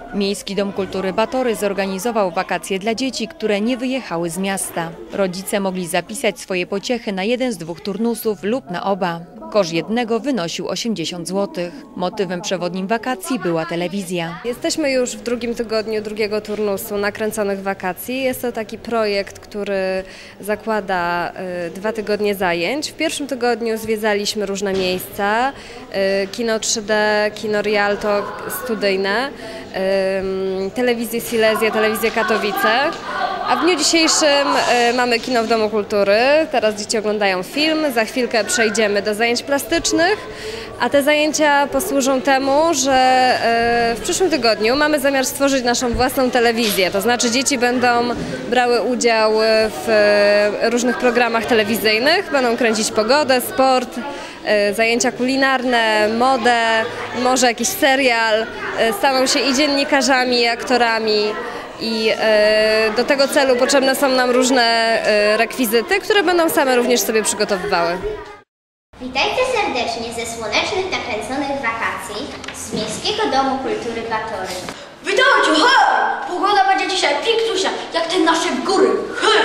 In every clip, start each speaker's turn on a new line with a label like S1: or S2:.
S1: Miejski Dom Kultury Batory zorganizował wakacje dla dzieci, które nie wyjechały z miasta. Rodzice mogli zapisać swoje pociechy na jeden z 2 turnusów lub na oba. Koszt jednego wynosił 80 zł. Motywem przewodnim wakacji była telewizja.
S2: Jesteśmy już w drugim tygodniu drugiego turnusu nakręconych wakacji. Jest to taki projekt, który zakłada 2 tygodnie zajęć. W pierwszym tygodniu zwiedzaliśmy różne miejsca, kino 3D, kino Rialto studyjne, telewizję Silesia, telewizję Katowice. A w dniu dzisiejszym mamy kino w Domu Kultury. Teraz dzieci oglądają film, za chwilkę przejdziemy do zajęć plastycznych, a te zajęcia posłużą temu, że w przyszłym tygodniu mamy zamiar stworzyć naszą własną telewizję. To znaczy dzieci będą brały udział w różnych programach telewizyjnych, będą kręcić pogodę, sport, zajęcia kulinarne, modę, może jakiś serial, staną się i dziennikarzami, i aktorami. I do tego celu potrzebne są nam różne rekwizyty, które będą same również sobie przygotowywały.
S3: Witajcie serdecznie ze słonecznych, nakręconych wakacji z Miejskiego Domu Kultury Batory.
S4: Witajcie, hej! Pogoda będzie dzisiaj pięknusia, jak te nasze góry, hej!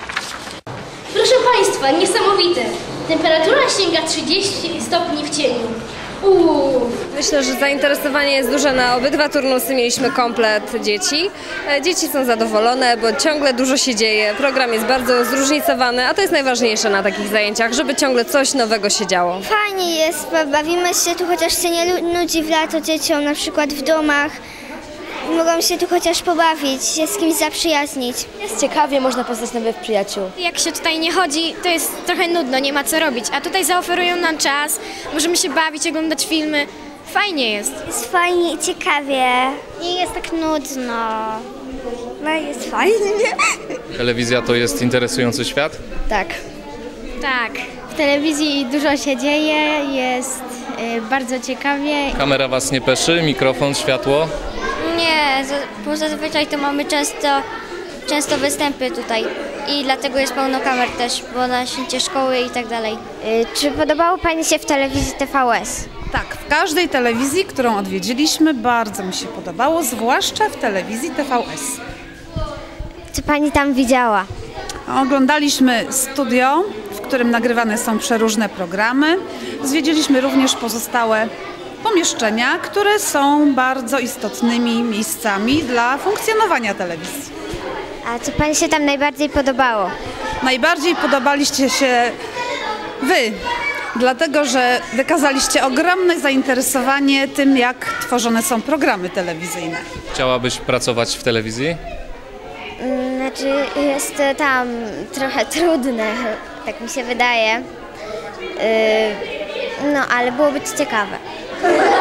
S4: Proszę Państwa, niesamowite. Temperatura sięga 30 stopni w cieniu.
S2: Myślę, że zainteresowanie jest duże na obydwa turnusy. Mieliśmy komplet dzieci. Dzieci są zadowolone, bo ciągle dużo się dzieje. Program jest bardzo zróżnicowany, a to jest najważniejsze na takich zajęciach, żeby ciągle coś nowego się działo.
S5: Fajnie jest, bawimy się tu, chociaż się nie nudzi w lato dzieciom, na przykład w domach. Mogą się tu chociaż pobawić, się z kimś zaprzyjaźnić.
S6: Jest ciekawie, można poznać nowych przyjaciół.
S7: Jak się tutaj nie chodzi, to jest trochę nudno, nie ma co robić, a tutaj zaoferują nam czas, możemy się bawić, oglądać filmy. Fajnie jest.
S5: Jest fajnie i ciekawie. Nie jest tak nudno. No jest fajnie.
S8: Telewizja to jest interesujący świat?
S6: Tak.
S7: Tak, w telewizji dużo się dzieje, jest bardzo ciekawie.
S8: Kamera was nie peszy? Mikrofon, światło?
S7: Nie, bo zazwyczaj to mamy często występy tutaj i dlatego jest pełno kamer też, bo na święcie szkoły i tak dalej.
S5: Czy podobało Pani się w telewizji TVS?
S9: Tak, w każdej telewizji, którą odwiedziliśmy, bardzo mi się podobało, zwłaszcza w telewizji TVS.
S5: Co Pani tam widziała?
S9: Oglądaliśmy studio, w którym nagrywane są przeróżne programy. Zwiedziliśmy również pozostałe pomieszczenia, które są bardzo istotnymi miejscami dla funkcjonowania telewizji.
S5: A co Pani się tam najbardziej podobało?
S9: Najbardziej podobaliście się Wy, dlatego że wykazaliście ogromne zainteresowanie tym, jak tworzone są programy telewizyjne.
S8: Chciałabyś pracować w telewizji?
S5: Znaczy jest tam trochę trudne, tak mi się wydaje. No ale byłoby to ciekawe.